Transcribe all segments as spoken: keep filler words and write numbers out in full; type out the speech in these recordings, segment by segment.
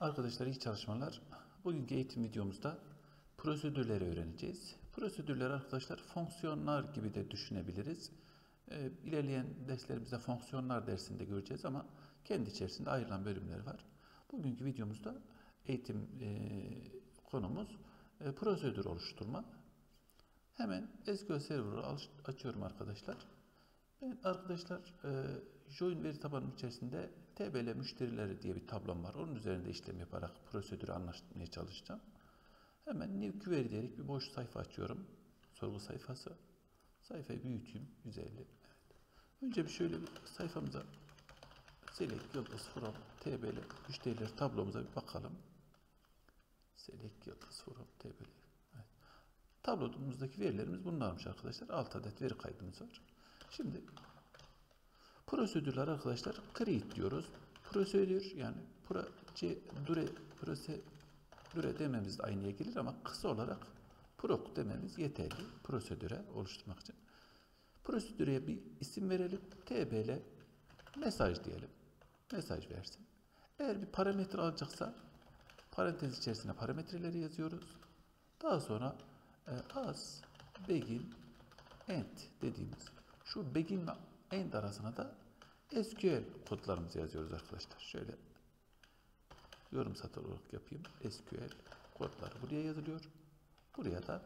Arkadaşlar iyi çalışmalar. Bugünkü eğitim videomuzda prosedürleri öğreneceğiz. Prosedürler arkadaşlar fonksiyonlar gibi de düşünebiliriz. Ee, ilerleyen derslerimizde fonksiyonlar dersinde göreceğiz ama kendi içerisinde ayrılan bölümleri var. Bugünkü videomuzda eğitim e, konumuz e, prosedür oluşturma. Hemen S Q L Server'ı açıyorum arkadaşlar. Ben arkadaşlar e, Join veri tabanım içerisinde T B L müşterileri diye bir tablom var. Onun üzerinde işlem yaparak prosedürü anlatmaya çalışacağım. Hemen New Query diyerek bir boş sayfa açıyorum. Sorgu sayfası. Sayfayı büyüteyim. yüz elli. Evet. Önce bir şöyle bir sayfamıza Select Yıldız From T B L müşterileri tablomuza bir bakalım. Select Yıldız From T B L. Evet. Tablomuzdaki verilerimiz bunlarmış arkadaşlar. altı adet veri kaydımız var. Şimdi prosedürler arkadaşlar create diyoruz. Prosedür yani procedure, prosedüre dememiz de aynıya gelir ama kısa olarak proc dememiz yeterli prosedüre oluşturmak için. Prosedüre bir isim verelim. T B L mesaj diyelim. Mesaj versin. Eğer bir parametre alacaksa parantez içerisine parametreleri yazıyoruz. Daha sonra e, as, begin, end dediğimiz şu begin ve end arasına da S Q L kodlarımızı yazıyoruz arkadaşlar. Şöyle yorum satır olarak yapayım. S Q L kodları buraya yazılıyor. Buraya da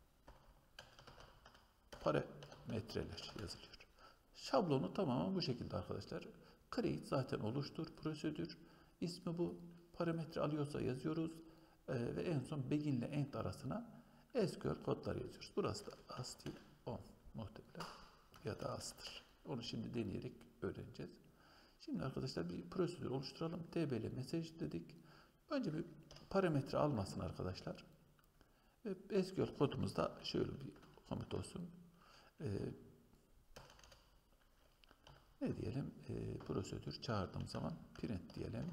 parametreler yazılıyor. Şablonu tamamen bu şekilde arkadaşlar. Create zaten oluştur. Prosedür. İsmi bu. Parametre alıyorsa yazıyoruz. Ee, ve en son begin ile end arasına S Q L kodları yazıyoruz. Burası da as değil, on muhtemelen ya da as'tır. Onu şimdi deneyerek öğreneceğiz. Şimdi arkadaşlar bir prosedür oluşturalım. T B L mesaj dedik. Önce bir parametre almasın arkadaşlar. Ve S Q L kodumuzda şöyle bir komut olsun. Ee, ne diyelim? Ee, prosedür çağırdığım zaman print diyelim.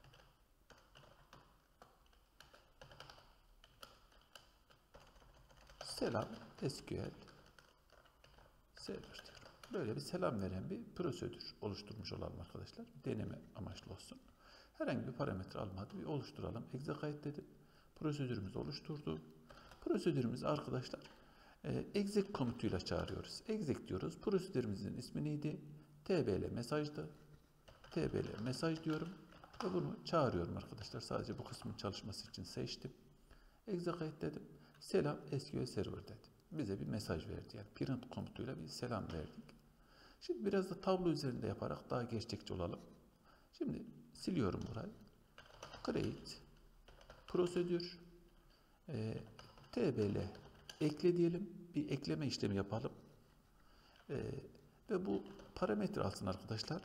Selam S Q L server diyorum. Böyle bir selam veren bir prosedür oluşturmuş olalım arkadaşlar. Deneme amaçlı olsun. Herhangi bir parametre almadı. Bir oluşturalım. Execute dedim. Prosedürümüz oluşturdu. Prosedürümüz arkadaşlar e, exec komutuyla çağırıyoruz. Exec diyoruz. Prosedürümüzün ismi neydi? T B L mesajdı. T B L mesaj diyorum. Ve bunu çağırıyorum arkadaşlar. Sadece bu kısmın çalışması için seçtim. Execute dedim. Selam S Q L Server dedim. Bize bir mesaj verdi. Yani print komutuyla bir selam verdik. Şimdi biraz da tablo üzerinde yaparak daha gerçekçi olalım. Şimdi siliyorum burayı. Create prosedür e, T B L ekle diyelim. Bir ekleme işlemi yapalım. E, ve bu parametre alsın arkadaşlar.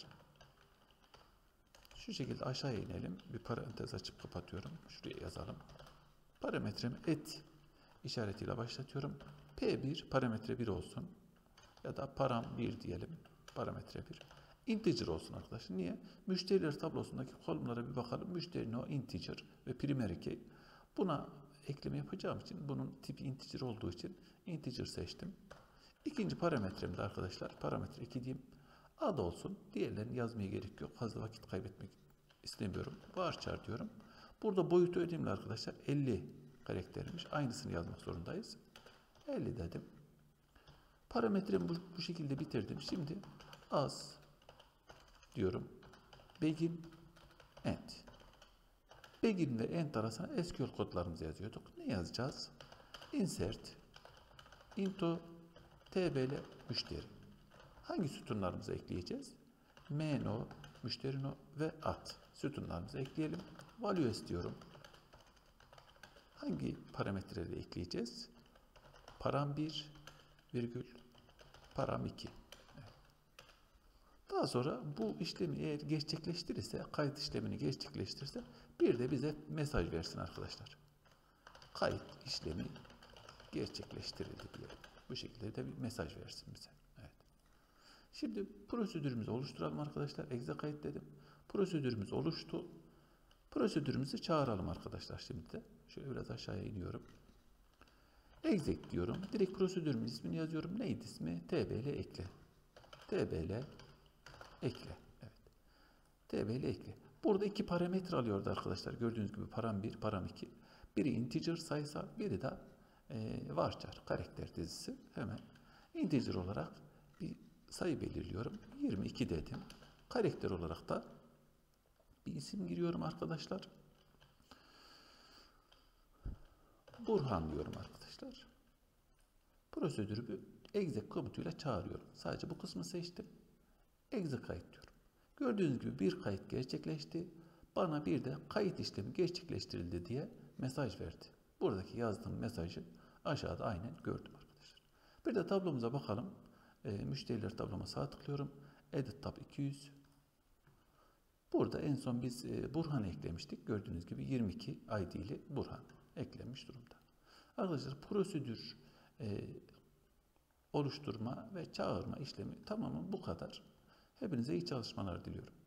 Şu şekilde aşağıya inelim. Bir parantez açıp kapatıyorum. Şuraya yazalım. Parametremi et işaretiyle başlatıyorum. P bir parametre bir olsun. Ya da param bir diyelim. Parametre bir. Integer olsun arkadaşlar. Niye? Müşteriler tablosundaki kolumlara bir bakalım. Müşteri no integer ve primary key. Buna ekleme yapacağım için bunun tipi integer olduğu için integer seçtim. İkinci parametrem de arkadaşlar parametre iki diyeyim. Ad olsun. Diğerlerini yazmaya gerek yok. Fazla vakit kaybetmek istemiyorum. Varchar diyorum. Burada boyutu önemli arkadaşlar. elli karaktermiş. Aynısını yazmak zorundayız. elli dedim. Parametremi bu, bu şekilde bitirdim. Şimdi as diyorum. Begin end. Begin ve end arasına S Q L kodlarımızı yazıyorduk. Ne yazacağız? Insert into T B L müşteri. Hangi sütunlarımızı ekleyeceğiz? mno, müşteri no ve at sütunlarımızı ekleyelim. Values diyorum. Hangi parametreleri ekleyeceğiz? Param bir virgül param iki. Daha sonra bu işlemi eğer gerçekleştirirse, kayıt işlemini gerçekleştirirse bir de bize mesaj versin arkadaşlar. Kayıt işlemi gerçekleştirildi diyelim. Bu şekilde de bir mesaj versin bize. Evet. Şimdi prosedürümüzü oluşturalım arkadaşlar. Execute dedim. Prosedürümüz oluştu. Prosedürümüzü çağıralım arkadaşlar şimdi de. Şöyle biraz aşağıya iniyorum. Exec diyorum. Direkt prosedürümün ismini yazıyorum. Neydi ismi? T B L ekle. T B L ekle. Evet. T B L ekle. Burada iki parametre alıyordu arkadaşlar. Gördüğünüz gibi param bir, param iki. Biri integer sayısal, biri de e, varchar, karakter dizisi. Hemen integer olarak bir sayı belirliyorum. yirmi iki dedim. Karakter olarak da bir isim giriyorum arkadaşlar. Burhan diyorum arkadaşlar. Prosedürü bir exec komutuyla çağırıyorum. Sadece bu kısmı seçtim. Exec kayıt diyorum. Gördüğünüz gibi bir kayıt gerçekleşti. Bana bir de kayıt işlemi gerçekleştirildi diye mesaj verdi. Buradaki yazdığım mesajı aşağıda aynen gördüm arkadaşlar. Bir de tablomuza bakalım. E, müşteriler tabloma sağ tıklıyorum. Edit tab iki yüz. Burada en son biz e, Burhan'ı eklemiştik. Gördüğünüz gibi yirmi iki I D'li Burhan eklenmiş durumda. Arkadaşlar prosedür e, oluşturma ve çağırma işlemi tamamen bu kadar. Hepinize iyi çalışmalar diliyorum.